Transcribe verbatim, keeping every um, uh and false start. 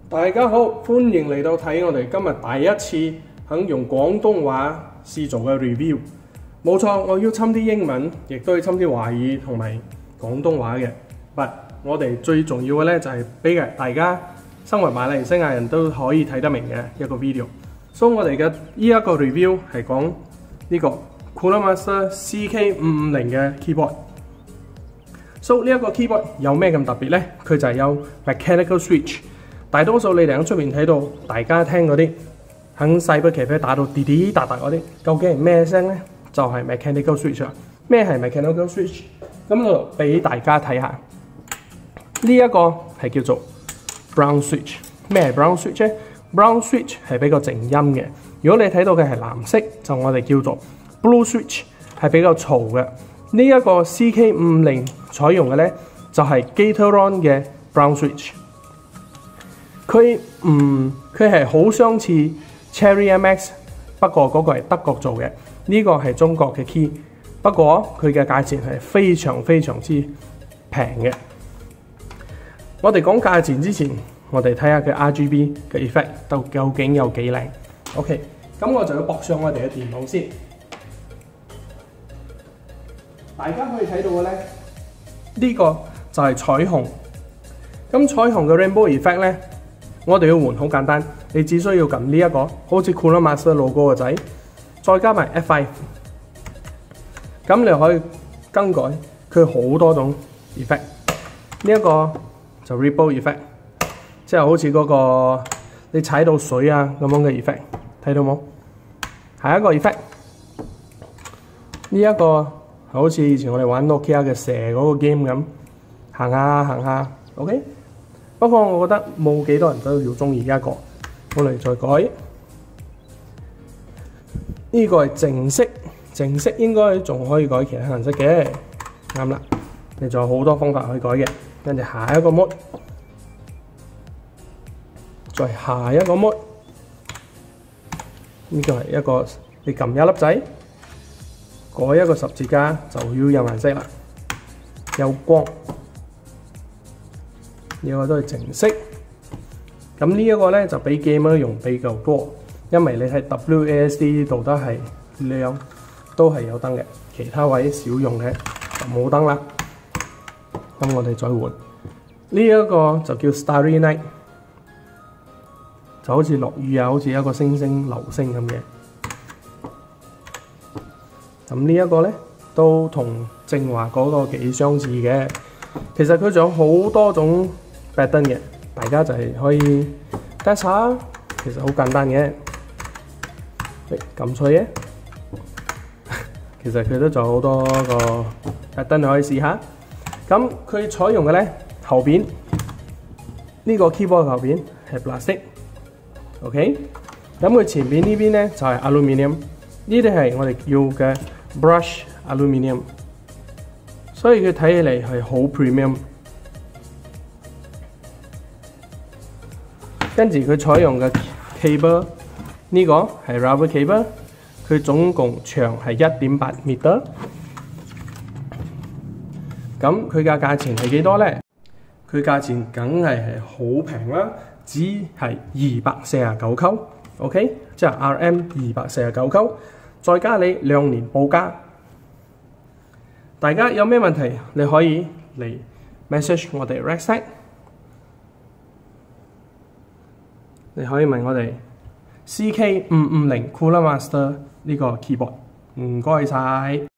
大家好，歡迎嚟到睇我哋今日第一次肯用廣東話試做嘅 review。冇錯，我要侵啲英文，亦都要侵啲華語同埋廣東話嘅。But 我哋最重要嘅咧就係俾大家生活馬來西亞人都可以睇得明嘅一個 video。所以我哋嘅呢一個 review 係講呢個 Cooler Master C K 五五零嘅 keyboard。So 呢一個 keyboard 有咩咁特別咧？佢就係有 mechanical switch。大多數你哋喺出面睇到，大家聽嗰啲喺細杯咖啡打到滴滴答答嗰啲，究竟係咩聲咧？就係、是、mechanical switch 啊！咩係 mechanical switch？ 咁就俾大家睇下。呢、這、一個係叫做 brown switch。咩係 brown switch 咧 ？brown switch 係比較靜音嘅。如果你睇到嘅係藍色，就我哋叫做 blue switch， 係比較嘈嘅。呢、這、一個 C K 五五零採用嘅咧，就係、是、Gateron 嘅 brown switch。佢唔佢係好相似 Cherry M X， 不過嗰個係德國做嘅，呢、這個係中國嘅 key。不過佢嘅價錢係非常非常之平嘅。我哋講價錢之前，我哋睇下佢 R G B 嘅 effect 到究竟有幾靚。OK， 咁我就要駁上我哋嘅電腦先。大家可以睇到嘅咧，呢、這個就係彩虹。咁彩虹嘅 Rainbow effect 咧，我哋要換好簡單，你只需要撳呢一個好似 Cooler Master logo 嘅仔，再加埋 F 五， 咁你可以更改佢好多種 effect。呢一個就 Ripple effect， 即係好似嗰個你踩到水啊咁樣嘅 effect， 睇到冇？下一個 effect， 呢一個係好似以前我哋玩 Nokia 嘅蛇嗰個 game 咁，行下行下 ，OK。不過我覺得冇幾多人都要中意呢一個，我嚟再改。呢、這個係淨色，淨色應該仲可以改其他顏色嘅，啱啦。你仲有好多方法可以改嘅。跟住下一個 mode， 再下一個 mode， 呢個係一個你撳一粒仔，改一個十字架就要有顏色啦，有光。呢個都係淨色，咁呢一個咧就比 gamer 用比較多，因為你睇 W A S D 呢度都係亮，都係有燈嘅，其他位少用嘅就冇燈啦。咁我哋再換呢一個就叫 Starry Night， 就好似落雨啊，好似一個星星流星咁嘅。咁呢一個咧都同正話嗰個幾相似嘅，其實佢仲有好多種pattern嘅，大家就係可以 test 下，其實好簡單嘅。誒，撳錯嘢，其實佢都仲有好多個 pattern 可以試下。咁佢採用嘅咧後邊呢、這個 keyboard 後邊係 plastic，OK。咁佢前邊呢邊咧就係 aluminium， 呢啲係我哋要嘅 brush aluminium， 所以佢睇起嚟係好 premium。跟住佢採用嘅 cable 呢個係 rubber cable， 佢總共長係 一點八 meter。咁佢嘅價錢係幾多咧？佢價錢梗係係好平啦，只係二百四十九溝 ，OK， 即係 R M 二百四十九溝，再加你兩年報價。大家有咩問題，你可以嚟 message 我哋 website。你可以問我哋 C K 五五零 Cooler Master 呢個 keyboard， 唔該晒。